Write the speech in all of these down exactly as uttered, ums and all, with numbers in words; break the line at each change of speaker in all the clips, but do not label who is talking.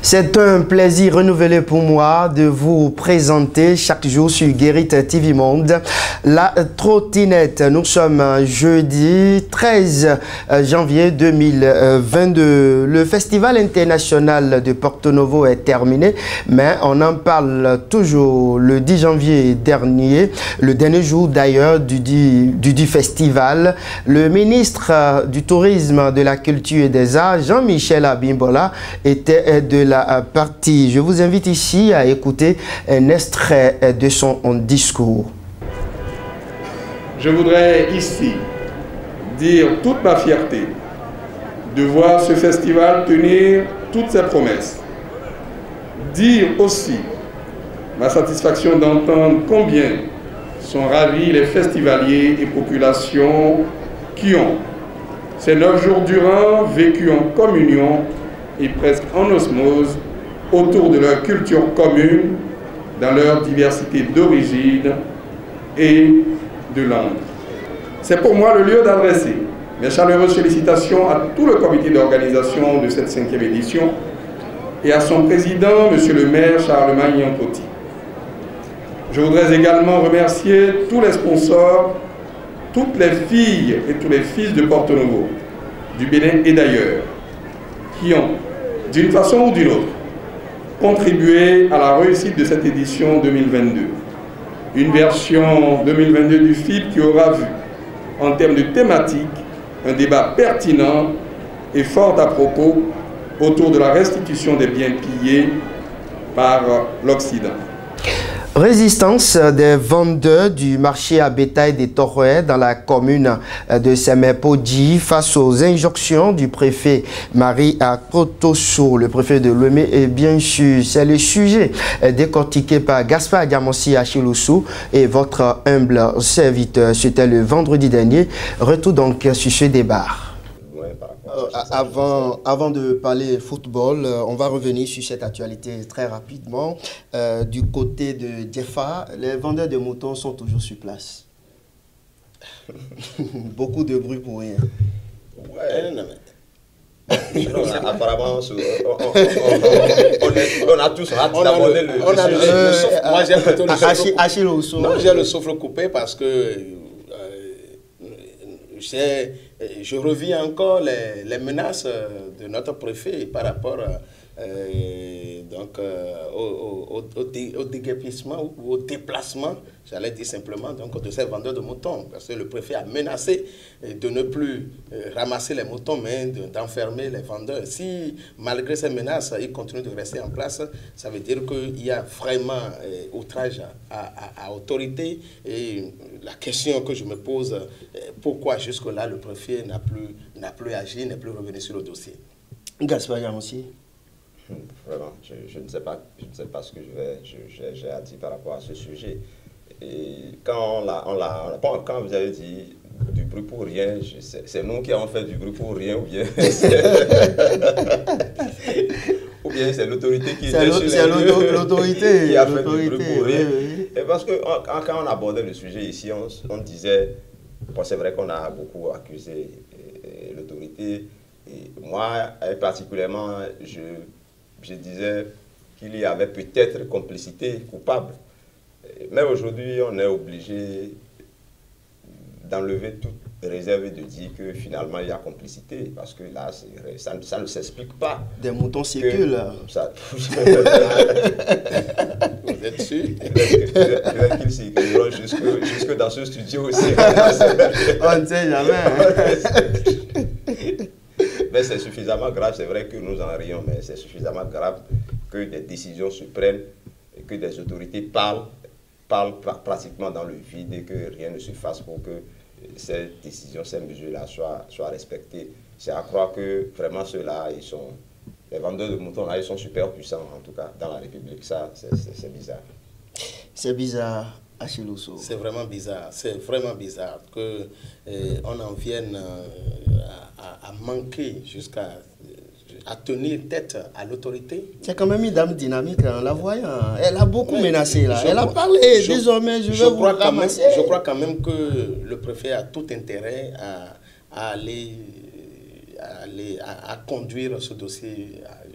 C'est un plaisir renouvelé pour moi de vous présenter chaque jour sur Guérit T V Monde la trottinette. Nous sommes jeudi treize janvier deux mille vingt-deux. Le Festival international de Porto Novo est terminé, mais on en parle toujours le dix janvier dernier, le dernier jour d'ailleurs du, du, du festival. Le ministre du Tourisme, de la Culture et des Arts, Jean-Michel Abimbola, était de la partie. Je vous invite ici à écouter un extrait de son discours.
Je voudrais ici dire toute ma fierté de voir ce festival tenir toutes ses promesses. Dire aussi ma satisfaction d'entendre combien sont ravis les festivaliers et populations qui ont, ces neuf jours durant, vécu en communion et presque en osmose autour de leur culture commune, dans leur diversité d'origine et de langue. C'est pour moi le lieu d'adresser mes chaleureuses félicitations à tout le comité d'organisation de cette cinquième édition et à son président, monsieur le maire Charlemagne Yankoti. Je voudrais également remercier tous les sponsors, toutes les filles et tous les fils de Porto Novo, du Bénin et d'ailleurs, qui ont, d'une façon ou d'une autre, contribué à la réussite de cette édition deux mille vingt-deux. Une version deux mille vingt-deux du F I B qui aura vu, en termes de thématique, un débat pertinent et fort à propos autour de la restitution des biens pillés par l'Occident.
Résistance des vendeurs du marché à bétail des Toroè dans la commune de Semepoji face aux injonctions du préfet Marie Akotoso, le préfet de Lomé. Et bien sûr, c'est le sujet décortiqué par Gaspard Diamansi Achiloussou et votre humble serviteur. C'était le vendredi dernier. Retour donc sur ce débat. Euh, avant, avant de parler football, euh, on va revenir sur cette actualité très rapidement. Euh, du côté de Diefa, les vendeurs de moutons sont toujours sur place. Beaucoup de bruit pour rien.
Ouais, non, mais... non, apparemment, on, on, on, on, on a tous hâte d'aborder le,
on a
le
sujet.
Euh, le souffle.
Moi, j'ai plutôt le souffle
Achille
coupé. Non, j'ai le souffle coupé parce que euh, je revis encore les, les menaces de notre préfet par rapport euh, donc, euh, au, au, au, dé, au déguerpissement ou au déplacement, j'allais dire simplement, donc, de ces vendeurs de moutons. Parce que le préfet a menacé de ne plus euh, ramasser les moutons, mais d'enfermer les vendeurs. Si, malgré ces menaces, ils continuent de rester en place, ça veut dire qu'il y a vraiment euh, outrage à, à, à autorité. Et la question que je me pose, euh, pourquoi jusque-là le préfet n'a plus, n'a plus agi, n'est plus revenu sur le dossier?
Gaspard aussi.
Vraiment, je, je, ne sais pas, je ne sais pas ce que j'ai à dire par rapport à ce sujet. Et quand, on a, on a, quand vous avez dit du bruit pour rien, c'est nous qui avons fait du bruit pour rien, ou bien ou bien c'est l'autorité qui était sur les lieux,
l'autorité
qui a fait du bruit pour rien. Oui, oui. Et parce que on, quand on abordait le sujet ici, on, on disait, bon, c'est vrai qu'on a beaucoup accusé l'autorité, et moi particulièrement, je je disais qu'il y avait peut-être complicité coupable. Mais aujourd'hui, on est obligé d'enlever toute réserve et de dire que finalement, il y a complicité. Parce que là, ça, ça ne s'explique pas.
Des moutons circulent.
Ça...
Vous êtes sûr?
Peut-être qu'ils circuleront jusque, jusque dans ce studio aussi.
On ne sait jamais.
Mais c'est suffisamment grave, c'est vrai que nous en rions, mais c'est suffisamment grave que des décisions se prennent et que des autorités parlent, parlent pra pratiquement dans le vide et que rien ne se fasse pour que ces décisions, ces mesures-là soient, soient respectées. C'est à croire que vraiment ceux-là, ils sont, les vendeurs de moutons là, ils sont super puissants, en tout cas dans la République. Ça, c'est bizarre.
C'est bizarre.
C'est vraiment bizarre, c'est vraiment bizarre qu'on euh, en vienne euh, à, à manquer jusqu'à à tenir tête à l'autorité.
C'est quand même une dame dynamique en la voyant. Elle a beaucoup mais menacé là. Elle
crois,
a parlé,
je,
désormais je,
je
vais vous
crois
ramasser.
Quand même, je crois quand même que le préfet a tout intérêt à, à aller, à, aller à, à conduire ce dossier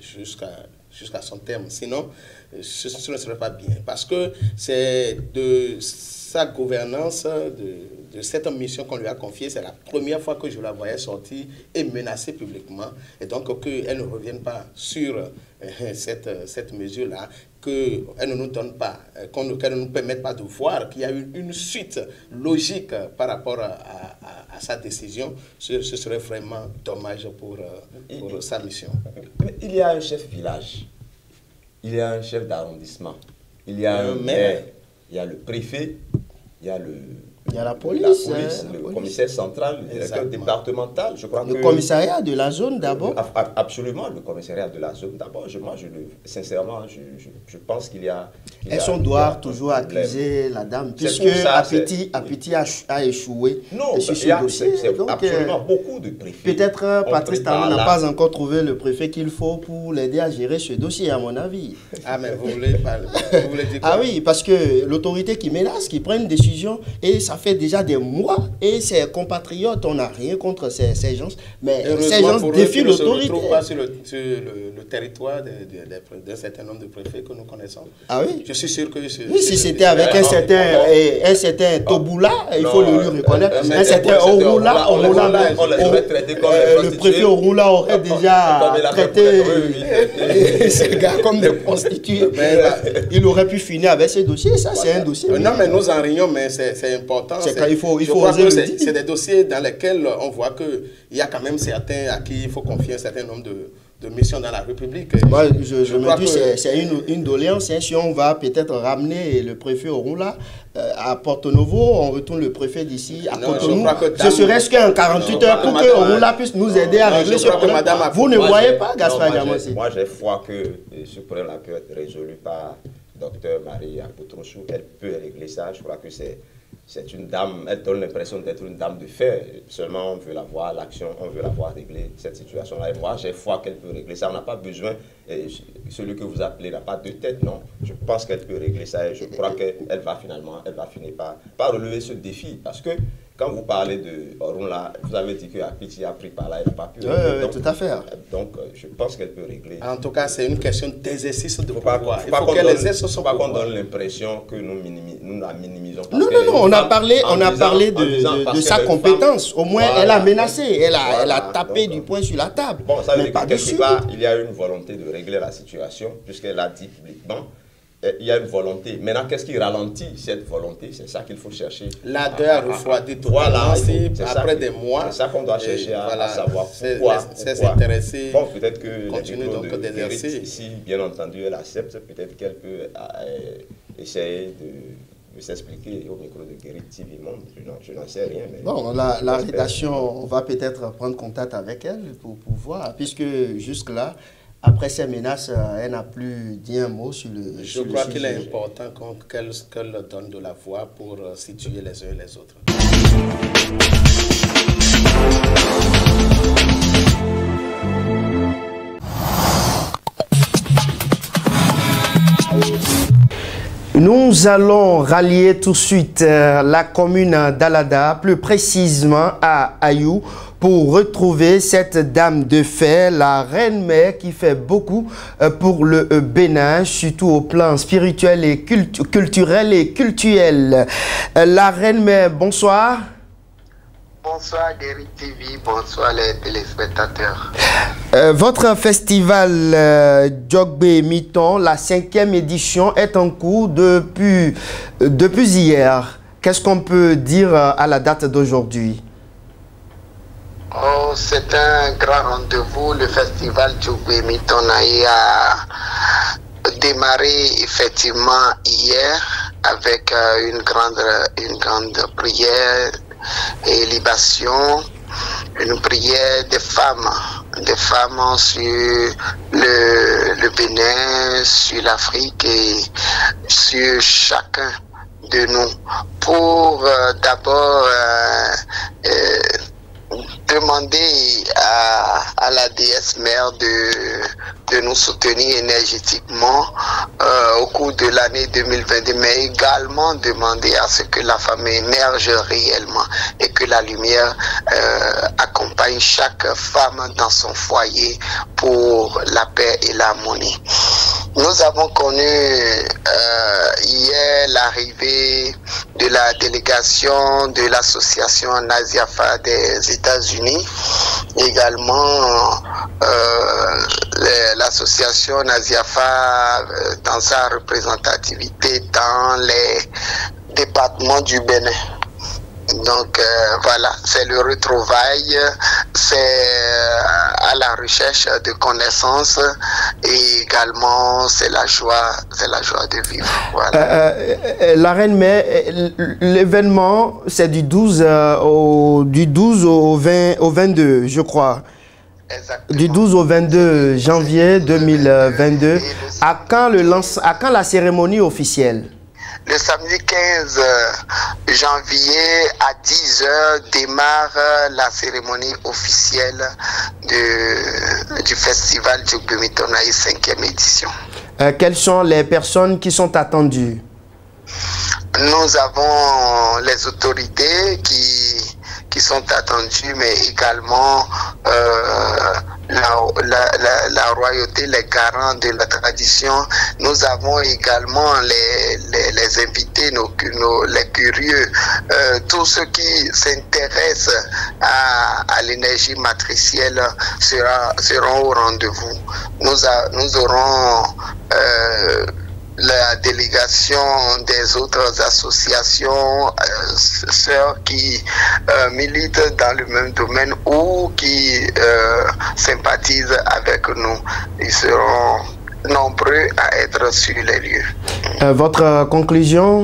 jusqu'à jusqu'à son terme. Sinon, ce, ce ne serait pas bien. Parce que c'est de sa gouvernance, de, de cette mission qu'on lui a confiée, c'est la première fois que je la voyais sortir et menacer publiquement. Et donc, qu'elle ne revienne pas sur euh, cette, cette mesure-là, qu'elle ne nous donne pas, qu'on ne, qu'elle ne nous permette pas de voir qu'il y a une, une suite logique par rapport à, à, à sa décision, ce, ce serait vraiment dommage pour, pour il, sa mission.
Il y a un chef village, il y a un chef d'arrondissement, il y a un maire, il y a le préfet, il y a le...
Il y a la police,
la police
hein,
le
la police.
commissaire central, le directeur Exactement. départemental, je crois
le
que...
Le commissariat de la zone d'abord.
Absolument, le commissariat de la zone d'abord. Moi, je, sincèrement, je, je, je pense qu'il y a...
Est-ce qu'on doit toujours accuser la dame, puisque Apiti, Apiti a, a échoué
non,
sur ce
a,
dossier.
C'est
donc,
absolument euh, beaucoup de préfets.
Peut-être Patrice Talon n'a pas encore trouvé le préfet qu'il faut pour l'aider à gérer ce dossier, à mon avis.
Ah, mais vous voulez parler vous voulez dire quoi?
Ah oui, parce que l'autorité qui menace, qui prend une décision, et ça fait déjà des mois, et ses compatriotes, on n'a rien contre ces, ces gens, mais ces gens défient l'autorité.
On ne se retrouve pas sur le, sur le, le territoire d'un certain nombre de préfets que nous connaissons.
Ah oui?
Je suis sûr que...
Oui, si c'était avec un certain, un certain Toboula, il faut le lui reconnaître, un certain Orula, le préfet Orula aurait déjà traité ces gars comme des prostituées. Il aurait pu finir avec ces dossiers, ça c'est un dossier.
Non, mais nous en rions, mais c'est important.
Il faut, il faut oser le dire.
C'est des dossiers dans lesquels on voit qu'il y a quand même certains à qui il faut confier un certain nombre de, de missions dans la République.
Moi, je, je, je me dis que c'est une, une doléance. Hein, si on va peut-être ramener le préfet Orula euh, à Porto Novo, on retourne le préfet d'ici à Cotonou. Ce serait-ce qu'en quarante-huit heures pour que Orula puisse nous aider à non, régler ce problème. Vous ne voyez pas, Gaspard Diamansi?
Moi, j'ai foi que ce problème peut être résolu par docteur Marie Apoutrochou. Elle peut régler ça. Je crois que c'est... C'est une dame, elle donne l'impression d'être une dame de fer. Seulement, on veut la voir, l'action, on veut la voir régler cette situation-là. Et moi, j'ai foi qu'elle peut régler ça. On n'a pas besoin, et celui que vous appelez n'a pas de tête, non. Je pense qu'elle peut régler ça et je crois qu'elle va finalement, elle va finir par, par relever ce défi. Parce que quand vous parlez de Orunla, vous avez dit que Apiti a pris par là, elle n'a pas pu.
Oui, oui, tout à fait.
Donc, je pense qu'elle peut régler.
En tout cas, c'est une question d'exercice de pouvoir.
Pas, il faut qu'elle exerce son pouvoir. Pas qu'on donne l'impression que nous, minimis, nous la minimisons.
Non, non, non, on a parlé, on a parlé de, de, de sa compétence. Au moins, voilà. Elle a menacé, elle a, voilà. elle a tapé donc, du poing sur la table.
Bon, ça veut dire que quelque part, il y a une volonté de régler la situation, puisqu'elle a dit publiquement. Il y a une volonté. Maintenant, qu'est-ce qui ralentit cette volonté? C'est ça qu'il faut chercher.
L'ardeur a refroidi totalement après des mois.
C'est ça qu'on doit chercher à, voilà, à savoir pourquoi.
C'est s'intéresser.
Bon, peut-être que les micros de Guérit, si bien entendu elle accepte, peut-être qu'elle peut euh, essayer de, de s'expliquer au micro de Guérit T V Monde. Je n'en sais rien. Mais
bon, la, la rédaction, on va peut-être prendre contact avec elle pour, pour voir, puisque jusque-là, après ces menaces, elle n'a plus dit un mot sur le
Je
sur
crois
le
qu'il est important qu'elle qu'elle donne de la voix pour situer les uns et les autres.
Nous allons rallier tout de suite euh, la commune d'Alada, plus précisément à Ayou, pour retrouver cette dame de fer, la reine-mère qui fait beaucoup euh, pour le euh, Bénin, surtout au plan spirituel et cultu culturel et cultuel. Euh, la reine-mère, bonsoir.
Bonsoir Guérit T V, bonsoir les téléspectateurs.
Euh, votre festival euh, Djogbe Miton, la cinquième édition, est en cours depuis, euh, depuis hier. Qu'est-ce qu'on peut dire euh, à la date d'aujourd'hui?
Oh, c'est un grand rendez-vous. Le festival Djogbe Miton a démarré effectivement hier avec euh, une, grande, une grande prière et libation, une prière des femmes, des femmes sur le, le Bénin, sur l'Afrique et sur chacun de nous pour euh, d'abord euh, euh, demander à, à la déesse mère de, de nous soutenir énergétiquement euh, au cours de l'année deux mille vingt-deux, mais également demander à ce que la femme émerge réellement et que la lumière euh, accompagne chaque femme dans son foyer pour la paix et l'harmonie. Nous avons connu euh, hier l'arrivée de la délégation de l'association Naziafa des États-Unis, également euh, l'association Naziafa euh, dans sa représentativité dans les départements du Bénin. Donc euh, voilà, c'est le retrouvail, c'est euh, à la recherche de connaissances et également c'est la joie, c'est la joie de vivre. Voilà.
Euh, euh, la reine mère, l'événement c'est du douze euh, au du douze au vingt au vingt-deux, je crois.
Exactement.
Du douze au vingt-deux janvier deux mille vingt-deux. À quand le lance, à quand la cérémonie officielle?
Le samedi quinze janvier à dix heures démarre la cérémonie officielle de, du festival Djougbemitonaï cinquième édition.
Euh, quelles sont les personnes qui sont attendues?
Nous avons les autorités qui, qui sont attendues, mais également euh, la, la, la, la royauté, les garants de la tradition. Nous avons également les, les, les invités, nos, nos, les curieux, euh, tous ceux qui s'intéressent à, à l'énergie matricielle sera, seront au rendez-vous. Nous, a, nous aurons euh, la délégation des autres associations, euh, sœurs qui euh, militent dans le même domaine ou qui euh, sympathisent avec nous. Ils seront nombreux à être sur les lieux.
Euh, votre euh, conclusion?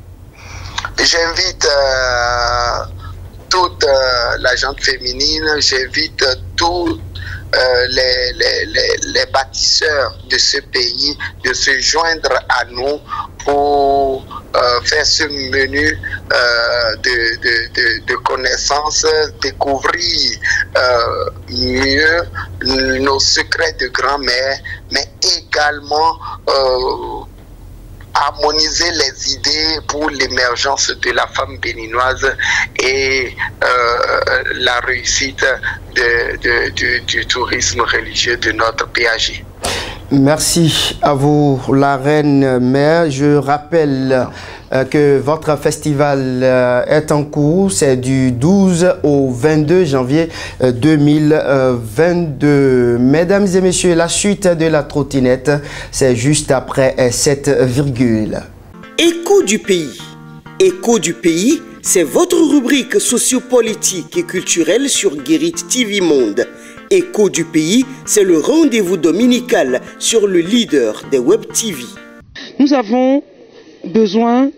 J'invite euh, toute euh, la gente féminine, j'invite tous Euh, les, les, les, les bâtisseurs de ce pays de se joindre à nous pour euh, faire ce menu euh, de, de, de, de connaissances, découvrir euh, mieux nos secrets de grand-mère, mais également euh, harmoniser les idées pour l'émergence de la femme béninoise et euh, la réussite de, de, de, du tourisme religieux de notre P A G.
Merci à vous, la reine mère. Je rappelle euh, que votre festival euh, est en cours. C'est du douze au vingt-deux janvier euh, deux mille vingt-deux. Mesdames et messieurs, la suite de la trottinette, c'est juste après cette virgule.
Écho du pays. Écho du pays, c'est votre rubrique sociopolitique et culturelle sur Guérit T V Monde. Écho du pays, c'est le rendez-vous dominical sur le leader des Web T V.
Nous avons besoin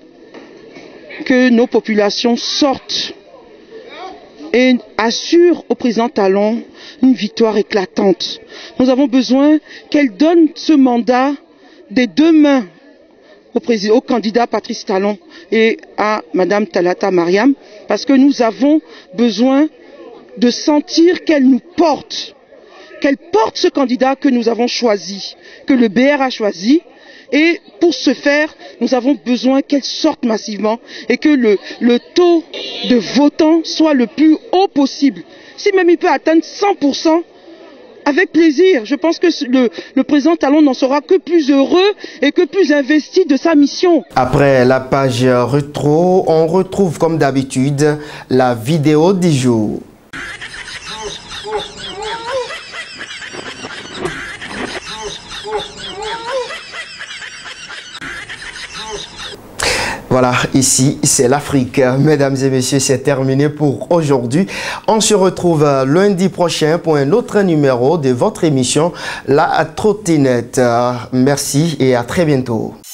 que nos populations sortent et assurent au président Talon une victoire éclatante. Nous avons besoin qu'elle donne ce mandat des deux mains au, président, au candidat Patrice Talon et à Madame Talata Mariam, parce que nous avons besoin de sentir qu'elle nous porte, qu'elle porte ce candidat que nous avons choisi, que le B R a choisi. Et pour ce faire, nous avons besoin qu'elle sorte massivement et que le, le taux de votants soit le plus haut possible. Si même il peut atteindre cent pour cent, avec plaisir. Je pense que le, le président Talon n'en sera que plus heureux et que plus investi de sa mission.
Après la page rétro, on retrouve comme d'habitude la vidéo du jour. Voilà, ici c'est l'Afrique. Mesdames et messieurs, c'est terminé pour aujourd'hui. On se retrouve lundi prochain pour un autre numéro de votre émission La Trottinette. Merci et à très bientôt.